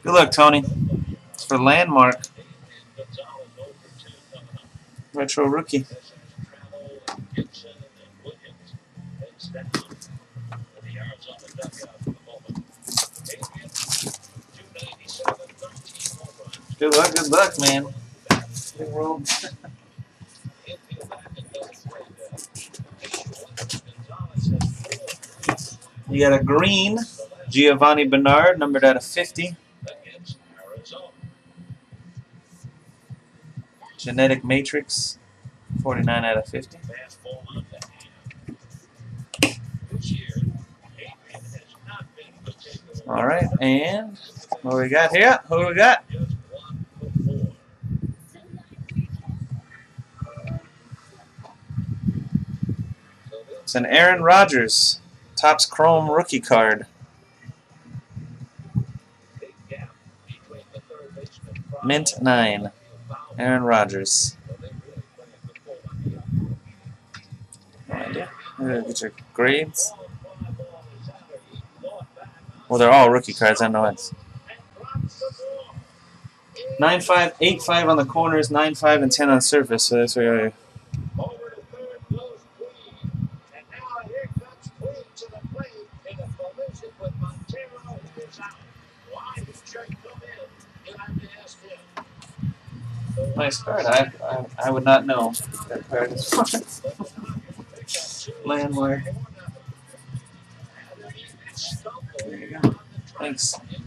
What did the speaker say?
Good luck, Tony. It's for Landmark. Retro rookie. Good luck, man. Big roll. You got a green Giovanni Bernard, numbered out of 50. Genetic Matrix, 49 out of 50. All right, and what do we got here? Who do we got? It's an Aaron Rodgers, Topps Chrome rookie card. Mint 9, Aaron Rodgers. No idea. Get your grades. Well, they're all rookie cards. I know it's 9.5, 8.5 on the corners, 9.5 and 10 on surface. So that's where. Nice card. I would not know that card is Landmark. There you go. Thanks.